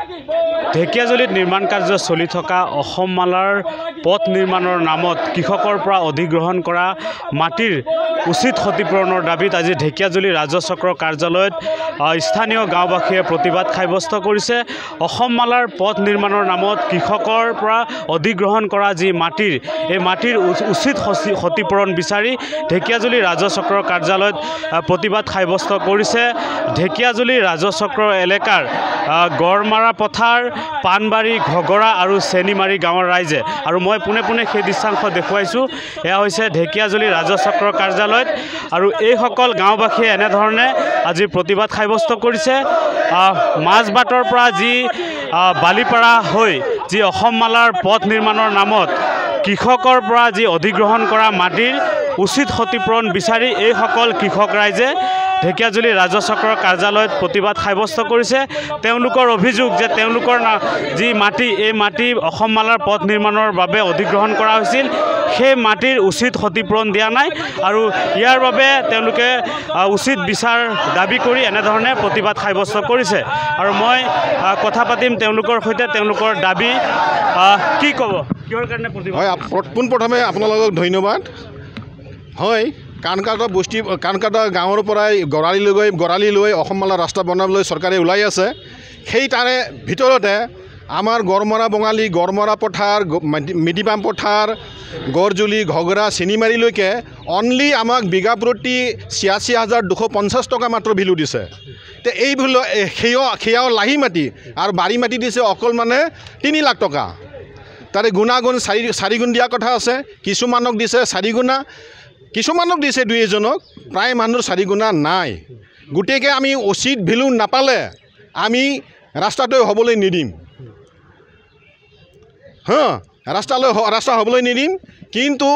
ঢেকিয়াজুলিত নিৰ্মাণ কাৰ্য চলি থকা অসম মালাৰ পথ নিৰ্মাণৰ নামত কৃষকৰ পৰা অধিগ্ৰহণ কৰা মাটিৰ উচিত ক্ষতিপূৰণৰ দাবীত আজি ঢেকিয়াজুলি ৰাজহ চক্ৰৰ কাৰ্যালয়ত স্থানীয় গাঁওবাসীয়ে প্ৰতিবাদ সাব্যস্ত কৰিছে। অসম মালাৰ পথ নিৰ্মাণৰ নামত কৃষকৰ পৰা অধিগ্ৰহণ কৰা যি মাটিৰ এই মাটিৰ উচিত ক্ষতিপূৰণ বিচাৰি ঢেকিয়াজুলি ৰাজহ চক্ৰৰ কাৰ্যালয়ত প্ৰতিবাদ সাব্যস্ত কৰিছে। ঢেকিয়াজুলি ৰাজহ চক্ৰৰ এলেকাৰ গড়মাৰা পথাৰ, পাণবাৰী, ঘগৰা আৰু চেনিমাৰী গাঁৱৰ ৰাইজে আৰু মই পোনে পোনে সেই দৃশ্যাংশ দেখুৱাইছোঁ। এয়া হৈছে ঢেকিয়াজুলি ৰাজহ চক্ৰৰ কাৰ্যালয়ত আৰু এইসকল গাঁওবাসীয়ে এনেধৰণে আজি প্ৰতিবাদ সাব্যস্ত কৰিছে। মাজবাটৰ পৰা যি বালিপাৰা হৈ যি অসম মালাৰ পথ নিৰ্মাণৰ নামত কৃষকৰ পৰা যি অধিগ্ৰহণ কৰা মাটিৰ উচিত ক্ষতিপূৰণ বিচাৰি এইসকল কৃষক ৰাইজে ঢেকিয়াজুলি ৰাজহ চক্ৰৰ কাৰ্যালয়ত প্ৰতিবাদ সাব্যস্ত কৰিছে। তেওঁলোকৰ অভিযোগ যে তেওঁলোকৰ যি মাটি এই মাটি অসম মালাৰ পথ নিৰ্মাণৰ বাবে অধিগ্ৰহণ কৰা হৈছিল, সেই মাটিৰ উচিত ক্ষতিপূৰণ দিয়া নাই আৰু ইয়াৰ বাবে তেওঁলোকে উচিত বিচাৰ দাবী কৰি এনেধৰণে প্ৰতিবাদ সাব্যস্ত কৰিছে। আৰু মই কথা পাতিম তেওঁলোকৰ সৈতে, তেওঁলোকৰ দাবী কি ক'ব, কিহৰ কাৰণে প্ৰতিবাদ? হয়, পোনপ্ৰথমে আপোনালোকক ধন্যবাদ। হয়, কাণকাটা গাঁৱৰ পৰাই গড়ালি লৈ অসম মালা ৰাস্তা বনাবলৈ চৰকাৰে ওলাই আছে। সেই তাৰে ভিতৰতে আমাৰ গড়মৰা বঙালী, গড়মৰা পথাৰ, মিডিপাম পথাৰ, গড়জুলি, ঘগৰা, চেনিমাৰীলৈকে অনলি আমাক বিঘা প্ৰতি ৮৬,২৫০ টকা মাত্ৰ ভেলু দিছে। তে এই ভেলু সেয়াও লাহি মাটি আৰু বাৰী মাটি দিছে অকল মানে ৩ লাখ টকা। তাৰে গুণাগুণ চাৰি গুণ দিয়া কথা আছে। কিছুমানক দিছে 4 গুণা, কিছুমানক দিছে 2-এজনক, প্ৰায় মানুহৰ 4 গুণা নাই। গোটেইকে আমি উচিত ভেলু নাপালে আমি ৰাস্তাটো হ'বলৈ নিদিম। ৰাস্তা হ'বলৈ নিদিম। কিন্তু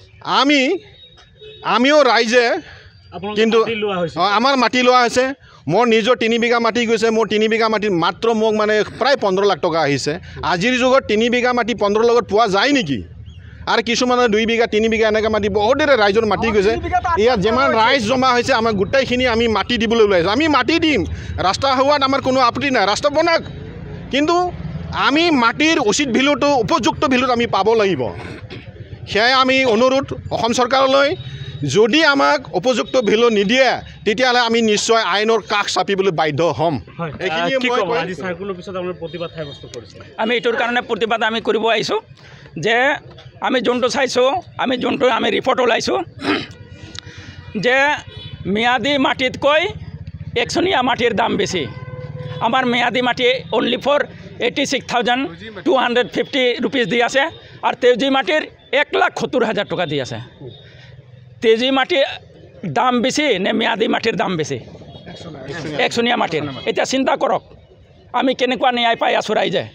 আমিও ৰাইজে কিন্তু আমাৰ মাটি লোৱা হৈছে। মোৰ নিজৰ 3 বিঘা মাটি গৈছে। মোৰ 3 বিঘা মাটিত মাত্ৰ মোক মানে প্ৰায় 15 লাখ টকা আহিছে। আজিৰ যুগত 3 বিঘা মাটি 15 লগত পোৱা যায় নেকি? আৰু কিছুমানৰ 2 বিঘা 3 বিঘা এনেকৈ মাটি বহুতেৰে ৰাইজৰ মাটি গৈছে। ইয়াত যিমান ৰাইজ জমা হৈছে আমাৰ গোটেইখিনি আমি মাটি দিবলৈ ওলাইছোঁ। আমি মাটি দিম, ৰাস্তা হোৱাত আমাৰ কোনো আপত্তি নাই, ৰাস্তা বনাওক। কিন্তু আমি মাটিৰ উচিত ভেলুটো, উপযুক্ত ভেলুত আমি পাব লাগিব। সেয়াই আমি অনুৰোধ অসম চৰকাৰলৈ। যদি আমাক উপযুক্ত ভেলু নিদিয়ে তেতিয়াহ'লে আমি নিশ্চয় আইনৰ কাষ চাপিবলৈ বাধ্য হ'ম। আমি এইটোৰ কাৰণে প্ৰতিবাদ আমি কৰিব আহিছোঁ যে আমি যোনটো চাইছোঁ, আমি যোনটো আমি ৰিপৰ্ট ওলাইছোঁ যে ম্যাদী মাটিতকৈ একচনীয়া মাটিৰ দাম বেছি। আমাৰ ম্যাদী মাটি অনলি ফৰ 86,250 ৰুপিজ দি আছে আৰু তেজী মাটিৰ 1,70,000 টকা দি আছে। তেজী মাটিৰ দাম বেছি নে ম্যাদী মাটিৰ দাম বেছি? একচনীয়া মাটিৰ। এতিয়া চিন্তা কৰক আমি কেনেকুৱা ন্যায় পাই আছোঁ ৰাইজে।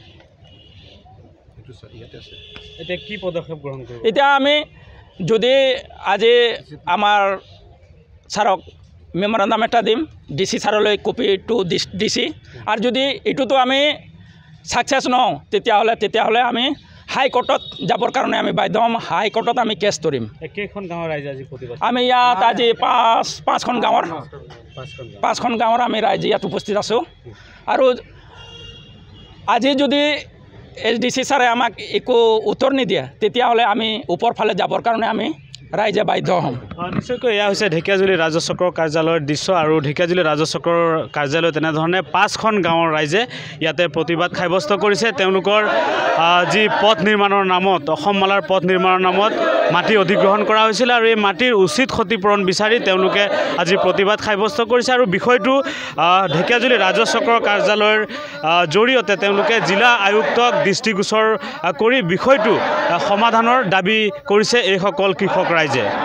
এতিয়া কি পদক্ষেপ গ্ৰহণ কৰিব? এতিয়া আমি যদি আজি আমাৰ ছাৰক মেমৰেণ্ডাম এটা দিম, DC ছাৰলৈ কপিটো দিছি, আৰু যদি এইটোতো আমি ছাকচেছ নহওঁ তেতিয়াহ'লে আমি হাইকোৰ্টত যাবৰ কাৰণে আমি বাধ্য হ'ম। হাইকোৰ্টত আমি কেছ ধৰিম। কেইখন গাঁৱৰ ৰাইজে আজি প্ৰতিবাদ? আমি ইয়াত আজি পাঁচখন গাঁৱৰ আমি ৰাইজে ইয়াত উপস্থিত আছোঁ। আৰু আজি যদি SDC ছাৰে আমাক একো উত্তৰ নিদিয়ে তেতিয়াহ'লে আমি ওপৰ ফালে যাবৰ কাৰণে আমি ৰাইজে বাধ্য হ'ম। নিশ্চয়কৈ এয়া হৈছে ঢেকিয়াজুলি ৰাজহ চক্ৰৰ কাৰ্যালয়ৰ দৃশ্য আৰু ঢেকিয়াজুলি ৰাজহ চক্ৰৰ কাৰ্যালয়ত তেনেধৰণে 5খন গাঁৱৰ ৰাইজে ইয়াতে প্ৰতিবাদ সাব্যস্ত কৰিছে। তেওঁলোকৰ যি পথ নিৰ্মাণৰ নামত, অসম মালাৰ পথ নিৰ্মাণৰ নামত মাটি অধিগ্ৰহণ কৰা হৈছিল আৰু এই মাটিৰ উচিত ক্ষতিপূৰণ বিচাৰি তেওঁলোকে আজি প্ৰতিবাদ সাব্যস্ত কৰিছে। আৰু বিষয়টো ঢেকিয়াজুলি ৰাজহ চক্ৰৰ কাৰ্যালয়ৰ জৰিয়তে তেওঁলোকে জিলা আয়ুক্তক দৃষ্টিগোচৰ কৰি বিষয়টো সমাধানৰ দাবী কৰিছে এইসকল কৃষক ৰাইজে।